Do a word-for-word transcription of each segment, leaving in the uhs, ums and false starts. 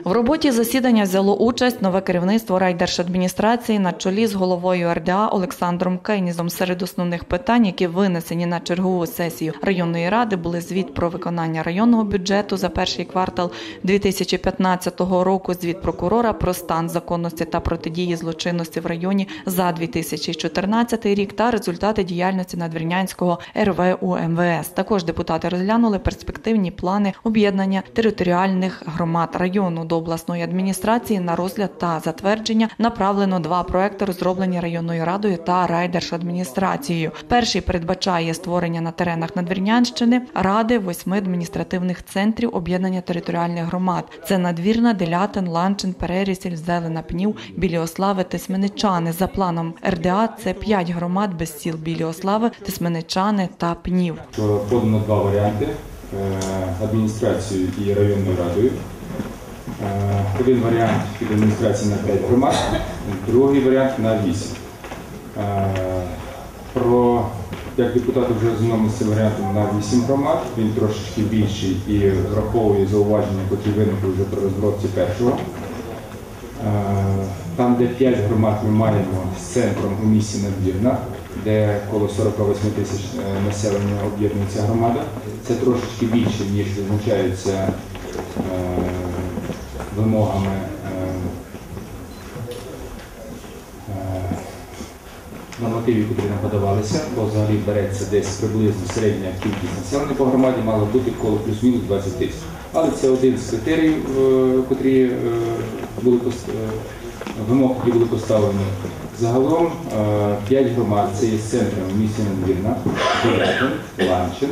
В роботі засідання взяло участь нове керівництво райдержадміністрації на чолі з головою ер де а Олександром Кейнізом. Серед основних питань, які винесені на чергову сесію районної ради, були звіт про виконання районного бюджету за перший квартал дві тисячі п'ятнадцятого року, звіт прокурора про стан законності та протидії злочинності в районі за дві тисячі чотирнадцятий рік та результати діяльності Надвірнянського ер ве у ем ве ес. Також депутати розглянули перспективні плани об'єднання територіальних громад району. До обласної адміністрації на розгляд та затвердження направлено два проекти, розроблені районною радою та райдержадміністрацією. Перший передбачає створення на теренах Надвірнянщини ради восьми адміністративних центрів об'єднання територіальних громад. Це Надвірна, Делятин, Ланчин, Перерісіль, Зелена, Пнів, Біліослави, Тисменичани. За планом ер де а це п'ять громад без сіл: Біліослави, Тисменичани та Пнів. Подано два варіанти – адміністрацією і районною радою. Один варіант від адміністрації на п'ять громад, другий варіант на вісім. Про, як депутати вже ознайомилися з цим варіантом на вісім громад, він трошечки більший і враховує зауваження, які виникли вже при розробці першого. Там, де п'ять громад, ми маємо з центром у місті Надвірна, де коло сорок вісім тисяч населення об'єднується громада. Це трошечки більше, ніж визначається вимогами нормативів, які нам подавалися, бо взагалі береться десь приблизно середня кількість населення по громаді, мало бути коло плюс-мінус двадцять тисяч. Але це один з критеріїв, котрі були вимог, які були поставлені. Загалом п'ять громад – це є центром міста Надвірна, Делятин, Ланчин,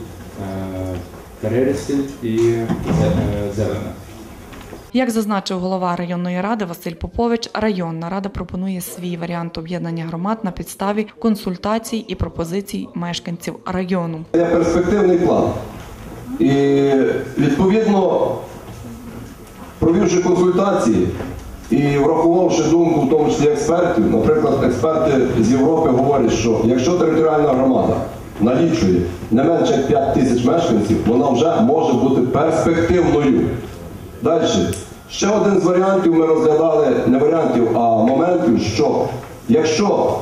Перерісіль і Зелена. Як зазначив голова районної ради Василь Попович, районна рада пропонує свій варіант об'єднання громад на підставі консультацій і пропозицій мешканців району. Це перспективний план. І відповідно, провівши консультації і врахувавши думку, в тому числі експертів, наприклад, експерти з Європи говорять, що якщо територіальна громада налічує не менше як п'ять тисяч мешканців, вона вже може бути перспективною. Далі. Ще один з варіантів ми розглядали, не варіантів, а моментів, що якщо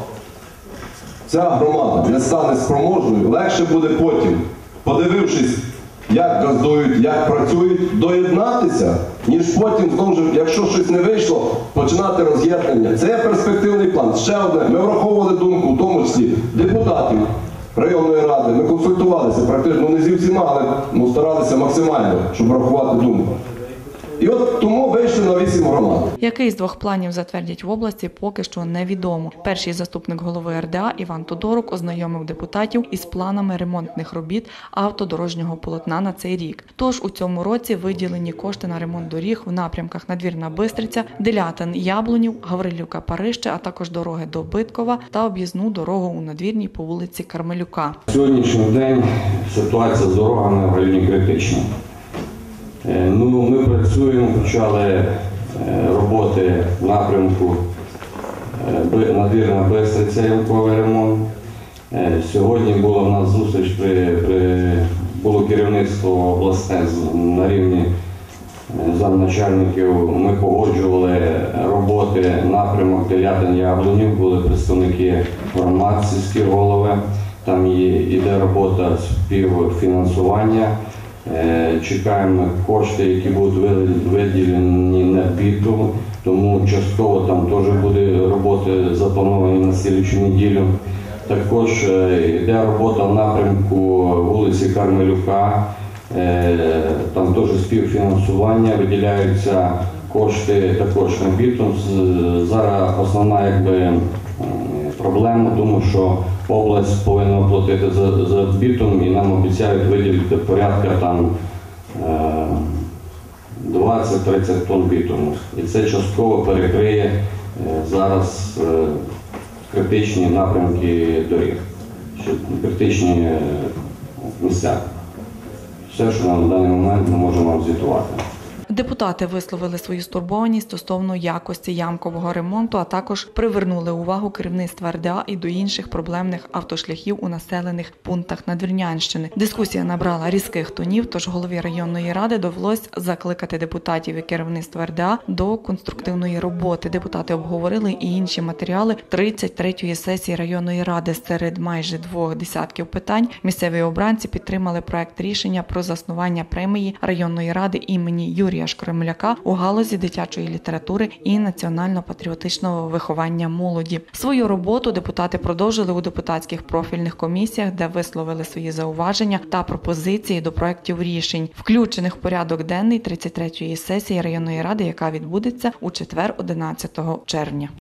ця громада не стане спроможною, легше буде потім, подивившись, як газдують, як працюють, доєднатися, ніж потім, знову ж, якщо щось не вийшло, починати роз'єднання. Це є перспективний план. Ще одне, ми враховували думку, в тому числі депутатів районної ради, ми консультувалися, практично не зі всіма, але ну, старалися максимально, щоб врахувати думку. І от тому вийшли на вісім громад. Який з двох планів затвердять в області, поки що невідомо. Перший заступник голови ер де а Іван Тодорук ознайомив депутатів із планами ремонтних робіт автодорожнього полотна на цей рік. Тож у цьому році виділені кошти на ремонт доріг в напрямках Надвірна-Бистриця, Делятин-Яблунів, Гаврилівка-Парище, а також дороги до Биткова та об'їзну дорогу у Надвірній по вулиці Кармелюка. Сьогоднішній день ситуація з дорогами в районі критична. Ну, ми працюємо, почали роботи в напрямку Надвірна-Бистриця, ямковий ремонт. Сьогодні була в нас зустріч, при, при, було керівництво обласне на рівні замначальників. Ми погоджували роботи напрямок Делятин-Яблунів, були представники громад, сільські голови. Там йде робота співфінансування. Чекаємо кошти, які будуть виділені на біту, тому частково там теж буде роботи заплановані на слідчу неділю. Також йде робота в напрямку вулиці Кармелюка, там теж співфінансування, виділяються кошти також на біту. Зараз основна якби проблема, тому що область повинна платити за, за бітум, і нам обіцяють виділити порядка там двадцять-тридцять тонн бітуму. І це частково перекриє зараз критичні напрямки доріг, критичні місця. Все, що на даний момент ми можемо вам звітувати. Депутати висловили свою стурбованість стосовно якості ямкового ремонту, а також привернули увагу керівництва ер де а і до інших проблемних автошляхів у населених пунктах Надвірнянщини. Дискусія набрала різких тонів, тож голові районної ради довелось закликати депутатів і керівництва ер де а до конструктивної роботи. Депутати обговорили і інші матеріали тридцять третьої сесії районної ради. Серед майже двох десятків питань місцеві обранці підтримали проект рішення про заснування премії районної ради імені Юрія Шкремляка у галузі дитячої літератури і національно-патріотичного виховання молоді. Свою роботу депутати продовжили у депутатських профільних комісіях, де висловили свої зауваження та пропозиції до проектів рішень, включених в порядок денний тридцять третьої сесії районної ради, яка відбудеться у четвер, одинадцятого червня.